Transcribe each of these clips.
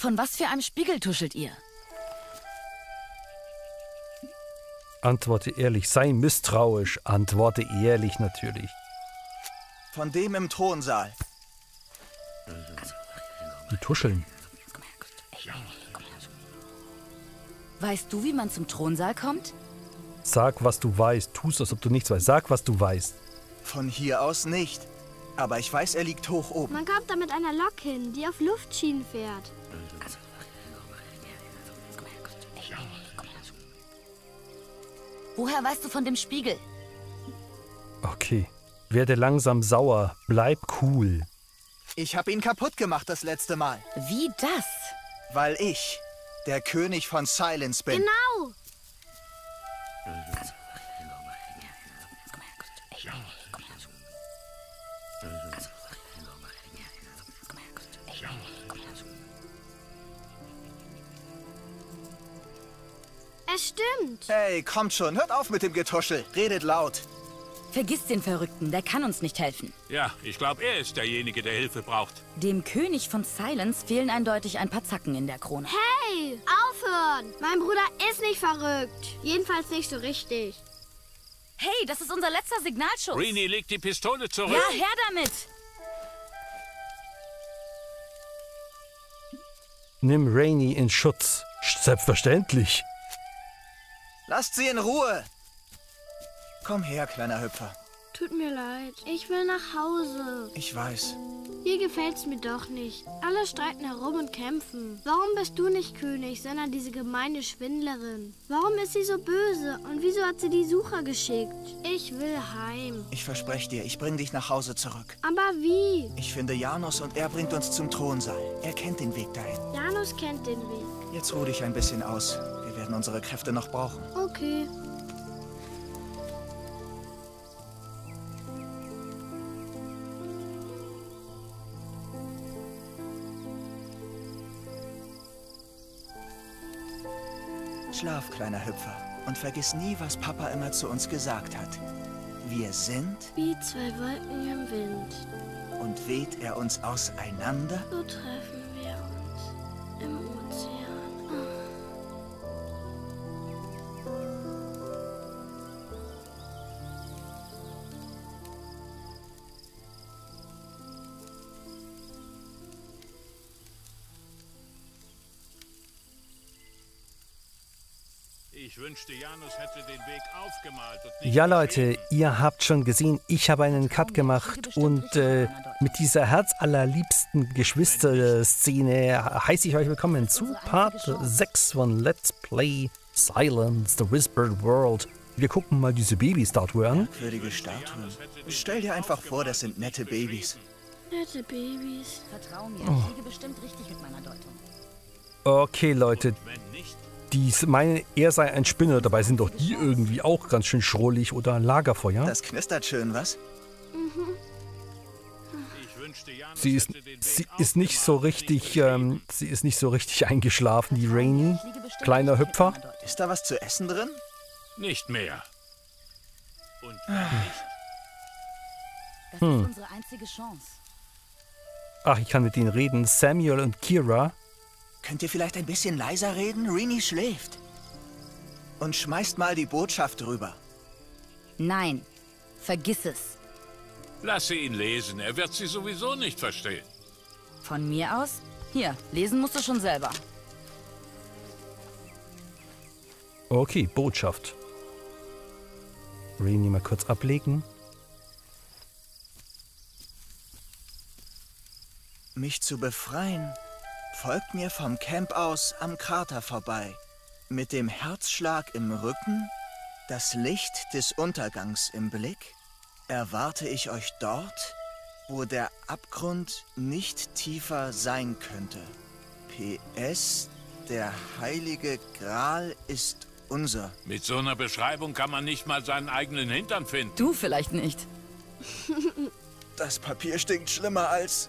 Von was für einem Spiegel tuschelt ihr? Antworte ehrlich, sei misstrauisch. Antworte ehrlich natürlich. Von dem im Thronsaal. Die tuscheln. Weißt du, wie man zum Thronsaal kommt? Sag, was du weißt. Tust, als ob du nichts weißt. Sag, was du weißt. Von hier aus nicht. Aber ich weiß, er liegt hoch oben. Man kommt da mit einer Lok hin, die auf Luftschienen fährt. Woher weißt du von dem Spiegel? Okay. Werde langsam sauer. Bleib cool. Ich habe ihn kaputt gemacht das letzte Mal. Wie das? Weil ich der König von Silence bin. Genau! Es stimmt. Hey, kommt schon, hört auf mit dem Getuschel. Redet laut. Vergiss den Verrückten, der kann uns nicht helfen. Ja, ich glaube, er ist derjenige, der Hilfe braucht. Dem König von Silence fehlen eindeutig ein paar Zacken in der Krone. Hey, aufhören! Mein Bruder ist nicht verrückt. Jedenfalls nicht so richtig. Hey, das ist unser letzter Signalschuss. Rini, leg die Pistole zurück. Ja, her damit! Nimm Rainy in Schutz. Selbstverständlich. Lasst sie in Ruhe. Komm her, kleiner Hüpfer. Tut mir leid. Ich will nach Hause. Ich weiß. Hier gefällt's mir doch nicht. Alle streiten herum und kämpfen. Warum bist du nicht König, sondern diese gemeine Schwindlerin? Warum ist sie so böse? Und wieso hat sie die Sucher geschickt? Ich will heim. Ich verspreche dir, ich bringe dich nach Hause zurück. Aber wie? Ich finde Janus und er bringt uns zum Thronsaal. Er kennt den Weg dahin. Janus kennt den Weg. Jetzt ruh dich ein bisschen aus. Wir werden unsere Kräfte noch brauchen. Okay. Schlaf, kleiner Hüpfer. Und vergiss nie, was Papa immer zu uns gesagt hat. Wir sind Wie zwei Wolken im Wind. und weht er uns auseinander. So treffen wir uns im Ozean. Ich wünschte, Janus hätte den Weg aufgemalt und nicht Ja, Leute, ihr habt schon gesehen, ich habe einen Cut gemacht und mit dieser herzallerliebsten Geschwister-Szene heiße ich euch willkommen zu Part 6 von Let's Play Silence, The Whispered World. Wir gucken mal diese Baby-Statue an. Würdige Statuen. Stell dir einfach vor, das sind nette Babys. Nette Babys. Vertrau mir, ich liege bestimmt richtig mit meiner Deutung. Okay, Leute, wenn nicht. die meinen, er sei ein Spinner. Dabei sind doch die irgendwie auch ganz schön schrullig oder ein Lagerfeuer. Das knistert schön, was? Ich wünschte, Janus Sie ist, hätte den Weg sie ist nicht so aufgemalt, richtig, nicht sie ist nicht so richtig eingeschlafen, die Rainy. Ich liege bestimmt Kleiner richtig mit Hüpfer. meiner Deutung. Ist da was zu essen drin? Nicht mehr. Und Das ist unsere einzige Chance. Ach, ich kann mit denen reden. Samuel und Kira. Könnt ihr vielleicht ein bisschen leiser reden? Rini schläft. Und schmeißt mal die Botschaft rüber. Nein, vergiss es. lasse ihn lesen. Er wird sie sowieso nicht verstehen. Von mir aus? Hier, lesen musst du schon selber. Okay, Botschaft. Rainy mal kurz ablegen. Mich zu befreien, folgt mir vom Camp aus am Krater vorbei. Mit dem Herzschlag im Rücken, das Licht des Untergangs im Blick, erwarte ich euch dort, wo der Abgrund nicht tiefer sein könnte. PS, der heilige Gral ist unser. Mit so einer Beschreibung kann man nicht mal seinen eigenen Hintern finden. Du vielleicht nicht. Das Papier stinkt schlimmer als...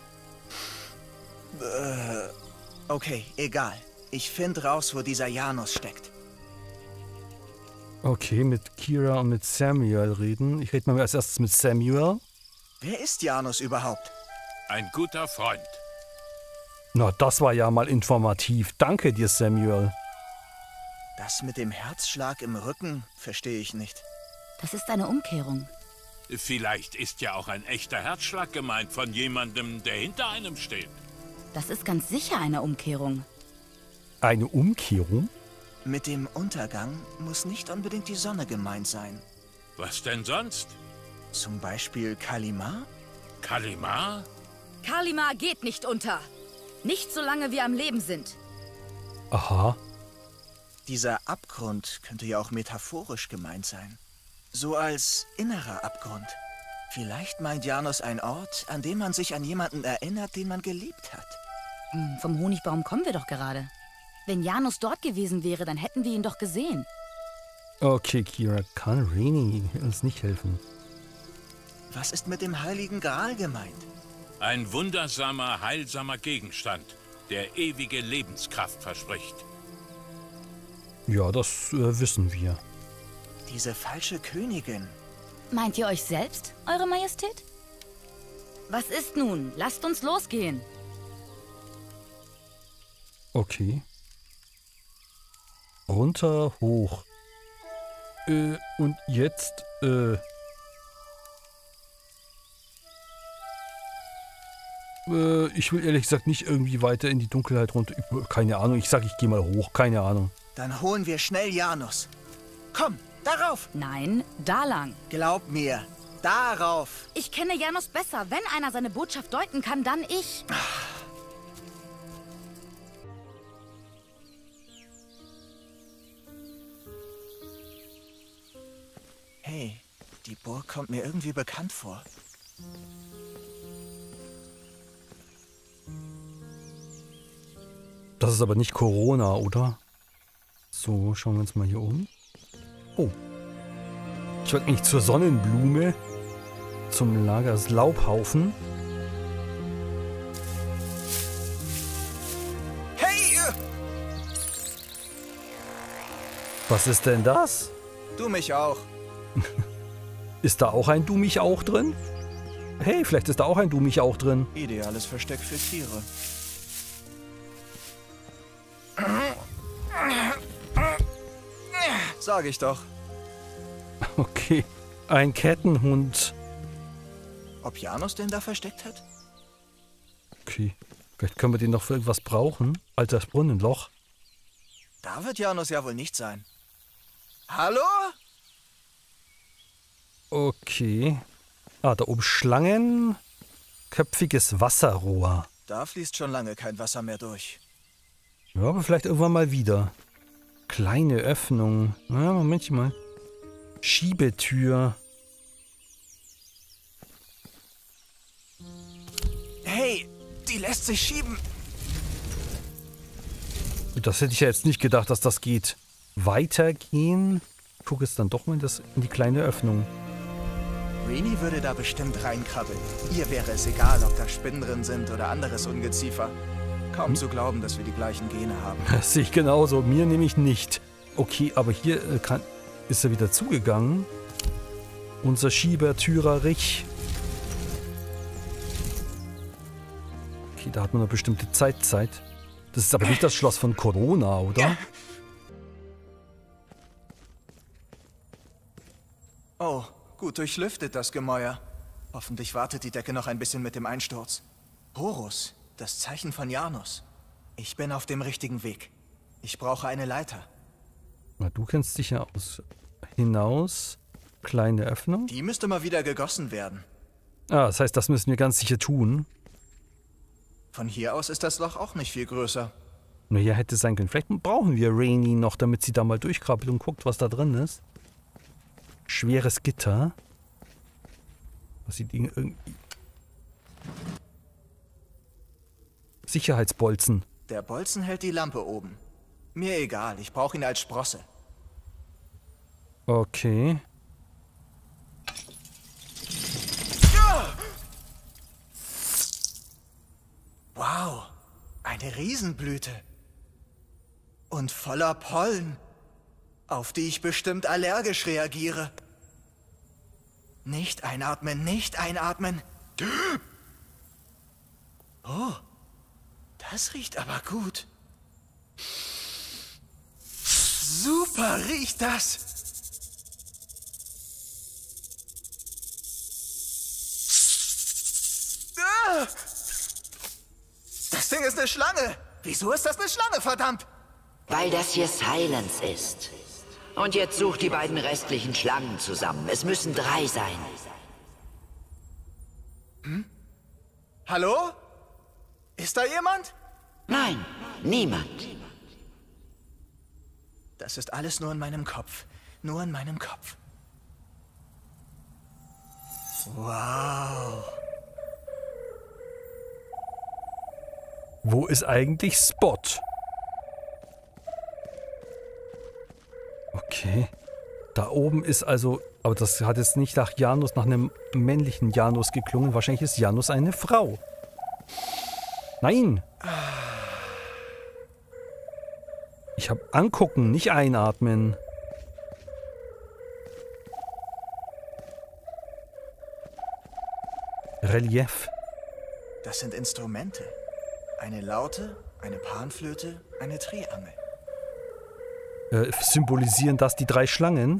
Okay, egal. Ich finde raus, wo dieser Janus steckt. Okay, mit Kira und mit Samuel reden. Ich rede mal als erstes mit Samuel. Wer ist Janus überhaupt? Ein guter Freund. Na, das war ja mal informativ. Danke dir, Samuel. Das mit dem Herzschlag im Rücken verstehe ich nicht. Das ist eine Umkehrung. Vielleicht ist ja auch ein echter Herzschlag gemeint von jemandem, der hinter einem steht. Das ist ganz sicher eine Umkehrung. Eine Umkehrung? Mit dem Untergang muss nicht unbedingt die Sonne gemeint sein. Was denn sonst? Zum Beispiel Kalimar? Kalimar? Kalimar geht nicht unter. Nicht solange wir am Leben sind. Aha. Dieser Abgrund könnte ja auch metaphorisch gemeint sein. So als innerer Abgrund. Vielleicht meint Janus ein Ort, an dem man sich an jemanden erinnert, den man geliebt hat. Vom Honigbaum kommen wir doch gerade. Wenn Janus dort gewesen wäre, dann hätten wir ihn doch gesehen. Okay, Kira, kann Rainy uns nicht helfen? Was ist mit dem Heiligen Gral gemeint? Ein wundersamer, heilsamer Gegenstand, der ewige Lebenskraft verspricht. Ja, das wissen wir. Diese falsche Königin. Meint ihr euch selbst, Eure Majestät? Was ist nun? Lasst uns losgehen. Okay. Runter, hoch. Und jetzt, ich will ehrlich gesagt nicht irgendwie weiter in die Dunkelheit runter. Keine Ahnung, ich gehe mal hoch, keine Ahnung. Dann holen wir schnell Janus. Komm, darauf! Nein, da lang. Glaub mir, darauf! Ich kenne Janus besser. Wenn einer seine Botschaft deuten kann, dann ich. Hey, die Burg kommt mir irgendwie bekannt vor. Das ist aber nicht Corona, oder? So, schauen wir uns mal hier um. Oh. Ich wollte eigentlich zur Sonnenblume. Zum Lagerslaubhaufen. Hey! Was ist denn das? Du mich auch. Ist da auch ein Du mich auch drin? Hey, vielleicht ist da auch ein Du mich auch drin. Ideales Versteck für Tiere. Sag ich doch. Okay, ein Kettenhund. Ob Janus den da versteckt hat? Okay, vielleicht können wir den noch für irgendwas brauchen. Altes Brunnenloch. Da wird Janus ja wohl nicht sein. Hallo? Okay. Ah, da oben Schlangen. Köpfiges Wasserrohr. Da fließt schon lange kein Wasser mehr durch. Ja, aber vielleicht irgendwann mal wieder. Kleine Öffnung. Ja, Moment mal. Schiebetür. Hey, die lässt sich schieben. Das hätte ich ja jetzt nicht gedacht, dass das geht. Weitergehen. Ich gucke jetzt dann doch mal in die kleine Öffnung. Rainy würde da bestimmt reinkrabbeln. Ihr wäre es egal, ob da Spinnen drin sind oder anderes Ungeziefer. Kaum zu glauben, dass wir die gleichen Gene haben. Das sehe ich genauso. Mir nämlich nicht. Okay, aber hier ist er wieder zugegangen. Unser Schiebertürerich. Okay, da hat man eine bestimmte Zeit. Das ist aber nicht das Schloss von Corona, oder? Ja. Oh, gut durchlüftet das Gemäuer. Hoffentlich wartet die Decke noch ein bisschen mit dem Einsturz. Horus, das Zeichen von Janus. Ich bin auf dem richtigen Weg. Ich brauche eine Leiter. Na, du kennst dich ja aus. Hinaus. Kleine Öffnung. Die müsste mal wieder gegossen werden. Ah, das heißt, das müssen wir ganz sicher tun. Von hier aus ist das Loch auch nicht viel größer. Naja, hätte sein können. Vielleicht brauchen wir Rainy noch, damit sie da mal durchkrabbelt und guckt, was da drin ist. Schweres Gitter. Was sieht irgendwie... Sicherheitsbolzen. Der Bolzen hält die Lampe oben. Mir egal, ich brauche ihn als Sprosse. Okay. Wow, eine Riesenblüte. Und voller Pollen, auf die ich bestimmt allergisch reagiere. Nicht einatmen, nicht einatmen. Oh, Das riecht aber gut. Super riecht das. Ah! Das Ding ist eine Schlange. Wieso ist das eine Schlange, verdammt? Weil das hier Silence ist. Und jetzt such die beiden restlichen Schlangen zusammen. Es müssen 3 sein. Hallo? Ist da jemand? Nein, niemand. Das ist alles nur in meinem Kopf. Nur in meinem Kopf. Wow. Wo ist eigentlich Spot? Okay. Da oben ist also... Aber das hat jetzt nicht nach Janus, nach einem männlichen Janus geklungen. Wahrscheinlich ist Janus eine Frau. Nein! Ich habe angucken, nicht einatmen. Relief. Das sind Instrumente. Eine Laute, eine Panflöte, eine Triangel. Symbolisieren das die 3 Schlangen?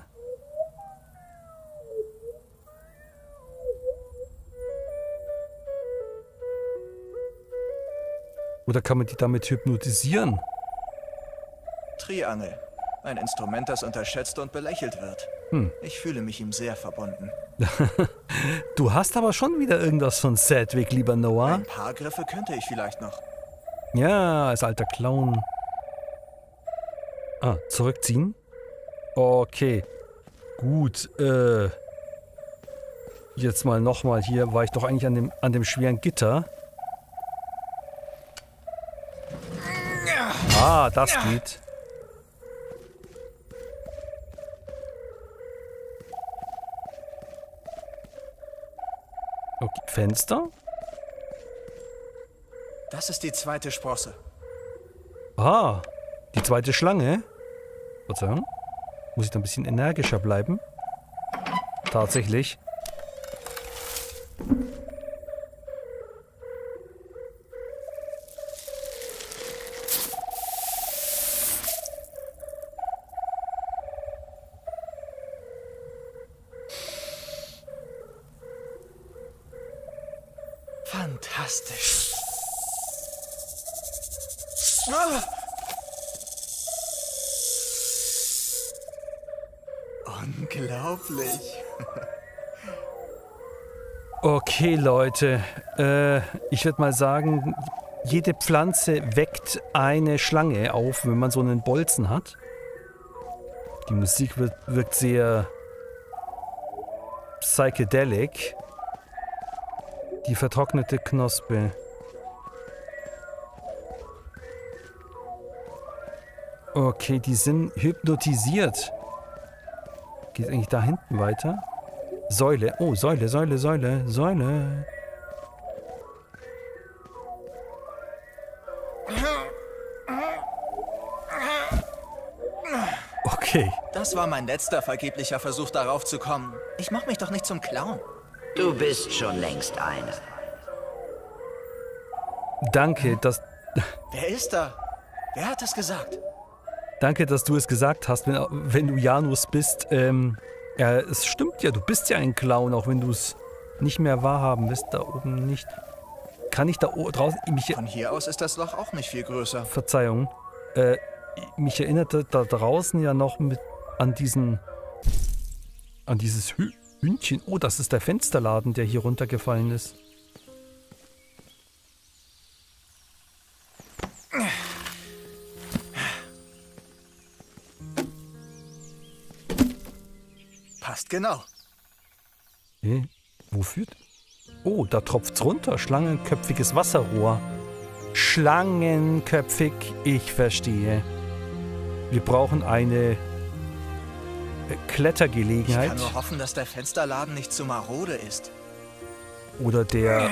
Oder kann man die damit hypnotisieren? Triangel. Ein Instrument, das unterschätzt und belächelt wird. Ich fühle mich ihm sehr verbunden. Du hast aber schon wieder irgendwas von Sedgwick, lieber Noah. Ein paar Griffe könnte ich vielleicht noch. Ja, als alter Clown. Ah, zurückziehen? Okay. Gut, jetzt mal nochmal hier. War ich doch eigentlich an dem schweren Gitter. Ah, das geht. Okay, Fenster? Das ist die zweite Sprosse. Ah, die zweite Schlange. Verzeihung. Muss ich da ein bisschen energischer bleiben? Tatsächlich. Fantastisch. Ah! Unglaublich. Okay, Leute. Ich würde mal sagen, jede Pflanze weckt eine Schlange auf, wenn man so einen Bolzen hat. Die Musik wirkt sehr psychedelic. Die vertrocknete Knospe. Okay, die sind hypnotisiert. Geht eigentlich da hinten weiter? Säule. Oh, Säule, Säule, Säule, Säule. Okay. Das war mein letzter vergeblicher Versuch, darauf zu kommen. Ich mach mich doch nicht zum Clown. Du bist schon längst eine. Danke, dass... Wer ist da? Wer hat es gesagt? Danke, dass du es gesagt hast, wenn du Janus bist. Ja, es stimmt ja, du bist ja ein Clown, auch wenn du es nicht mehr wahrhaben willst. Da oben nicht. Kann ich da draußen... Von hier aus ist das Loch auch nicht viel größer. Verzeihung. Mich erinnerte da draußen ja noch an dieses Hündchen. Oh, das ist der Fensterladen, der hier runtergefallen ist. Passt genau. Wo führt? Oh, da tropft's runter. Schlangenköpfiges Wasserrohr. Schlangenköpfig, ich verstehe. Wir brauchen eine Klettergelegenheit. Ich kann nur hoffen, dass der Fensterladen nicht zu marode ist. Oder der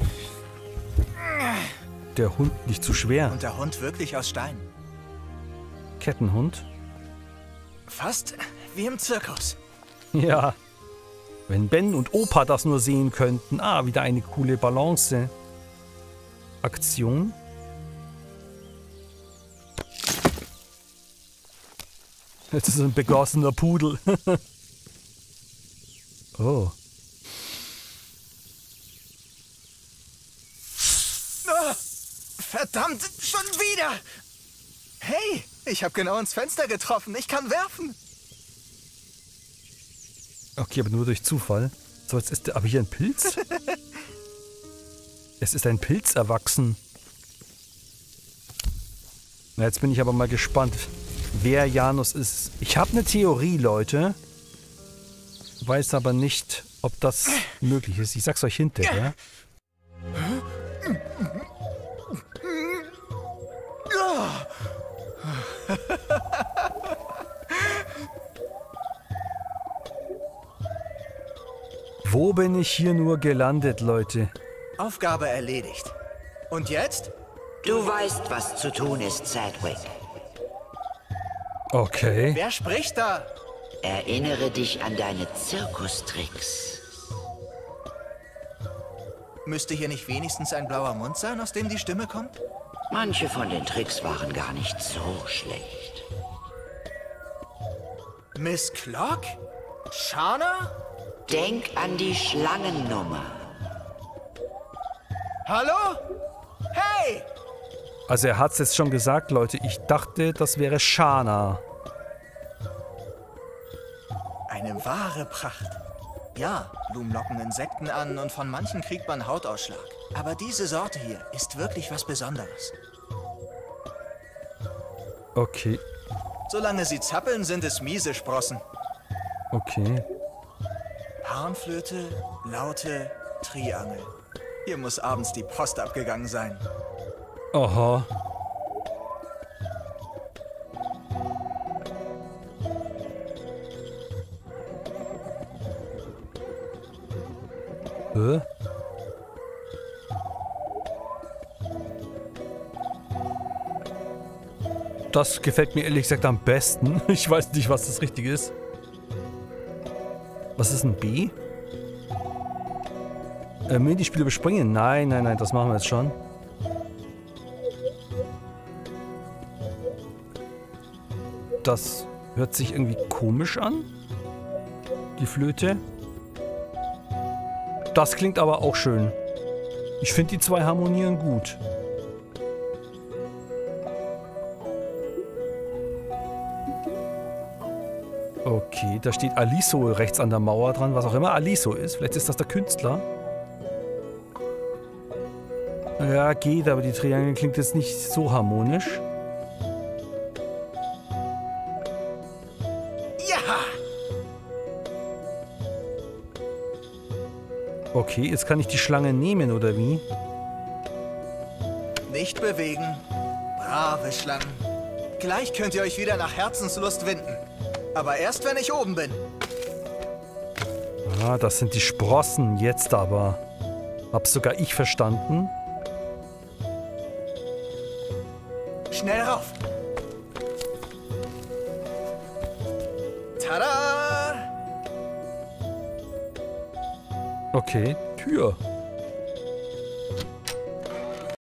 Hund nicht zu schwer. Und der Hund wirklich aus Stein. Kettenhund. Fast wie im Zirkus. Ja. Wenn Ben und Opa das nur sehen könnten. Ah, wieder eine coole Balance. Aktion. Jetzt ist ein begossener Pudel. Oh. Oh, verdammt, schon wieder! Hey, ich habe genau ins Fenster getroffen. Ich kann werfen. Okay, aber nur durch Zufall. So, jetzt ist aber hier ein Pilz? Es ist ein Pilz erwachsen. Na, jetzt bin ich aber mal gespannt, wer Janus ist. Ich habe eine Theorie, Leute. Weiß aber nicht, ob das möglich ist. Ich sag's euch hinterher. Wo bin ich hier nur gelandet, Leute? Aufgabe erledigt. Und jetzt? Du weißt, was zu tun ist, Sedgwick. Okay. Wer spricht da? Erinnere dich an deine Zirkustricks. Müsste hier nicht wenigstens ein blauer Mund sein, aus dem die Stimme kommt? Manche von den Tricks waren gar nicht so schlecht. Miss Clock? Shana? Denk an die Schlangennummer. Hallo? Hey! Also er hat's jetzt schon gesagt, Leute. Ich dachte, das wäre Shana. Eine wahre Pracht. Ja, Blumen locken Insekten an und von manchen kriegt man Hautausschlag. Aber diese Sorte hier ist wirklich was Besonderes. Okay. Solange sie zappeln, sind es miese Sprossen. Okay. Harnflöte, Laute, Triangel. Hier muss abends die Post abgegangen sein. Aha. Hä? Das gefällt mir ehrlich gesagt am besten. Ich weiß nicht, was das Richtige ist. Was ist ein B? Minispiel überspringen? Nein, nein, nein, das machen wir jetzt schon. Das hört sich irgendwie komisch an. Die Flöte. Das klingt aber auch schön. Ich finde, die zwei harmonieren gut. Okay, da steht Aliso rechts an der Mauer dran, was auch immer Aliso ist. Vielleicht ist das der Künstler. Ja, geht, aber die Triangel klingt jetzt nicht so harmonisch. Ja! Okay, jetzt kann ich die Schlange nehmen, oder wie? Nicht bewegen. Brave Schlangen. Gleich könnt ihr euch wieder nach Herzenslust winden. Aber erst, wenn ich oben bin. Ah, das sind die Sprossen, jetzt aber. Hab's sogar ich verstanden. Schnell rauf. Tada! Okay, Tür.